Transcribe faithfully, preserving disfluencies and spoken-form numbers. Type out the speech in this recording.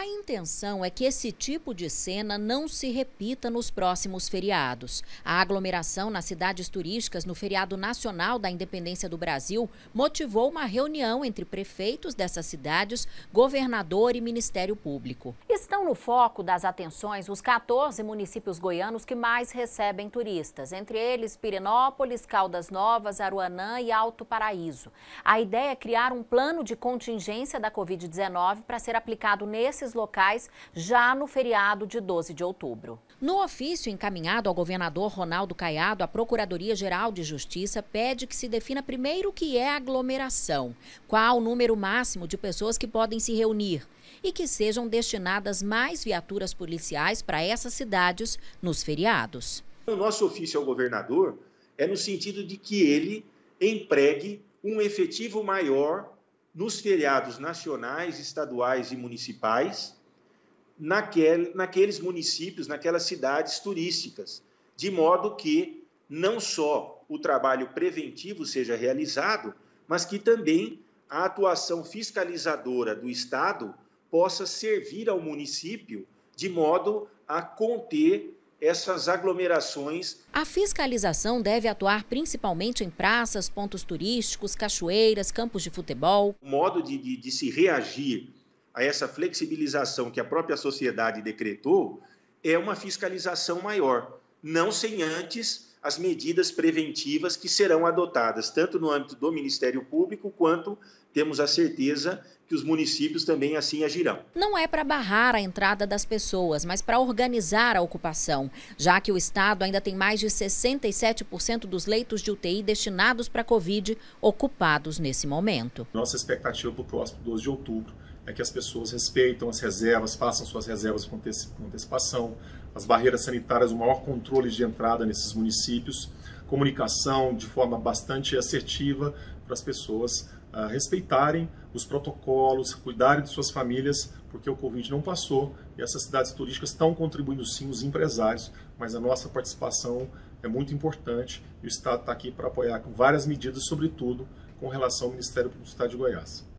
A intenção é que esse tipo de cena não se repita nos próximos feriados. A aglomeração nas cidades turísticas no feriado nacional da Independência do Brasil motivou uma reunião entre prefeitos dessas cidades, governador e Ministério Público. Estão no foco das atenções os quatorze municípios goianos que mais recebem turistas, entre eles Pirenópolis, Caldas Novas, Aruanã e Alto Paraíso. A ideia é criar um plano de contingência da covid dezenove para ser aplicado nesses locais já no feriado de doze de outubro. No ofício encaminhado ao governador Ronaldo Caiado, a Procuradoria-Geral de Justiça pede que se defina primeiro o que é aglomeração, qual o número máximo de pessoas que podem se reunir e que sejam destinadas mais viaturas policiais para essas cidades nos feriados. O nosso ofício ao governador é no sentido de que ele empregue um efetivo maior nos feriados nacionais, estaduais e municipais, naquele, naqueles municípios, naquelas cidades turísticas, de modo que não só o trabalho preventivo seja realizado, mas que também a atuação fiscalizadora do Estado possa servir ao município de modo a conter essas aglomerações. A fiscalização deve atuar principalmente em praças, pontos turísticos, cachoeiras, campos de futebol. O modo de, de, de se reagir a essa flexibilização que a própria sociedade decretou é uma fiscalização maior, não sem antes as medidas preventivas que serão adotadas, tanto no âmbito do Ministério Público, quanto temos a certeza que os municípios também assim agirão. Não é para barrar a entrada das pessoas, mas para organizar a ocupação, já que o Estado ainda tem mais de sessenta e sete por cento dos leitos de U T I destinados para a Covid ocupados nesse momento. Nossa expectativa para o próximo doze de outubro é que as pessoas respeitam as reservas, façam suas reservas com antecipação, as barreiras sanitárias, o maior controle de entrada nesses municípios, comunicação de forma bastante assertiva para as pessoas uh, respeitarem os protocolos, cuidarem de suas famílias, porque o Covid não passou e essas cidades turísticas estão contribuindo sim, os empresários, mas a nossa participação é muito importante e o Estado está aqui para apoiar com várias medidas, sobretudo com relação ao Ministério Público do Estado de Goiás.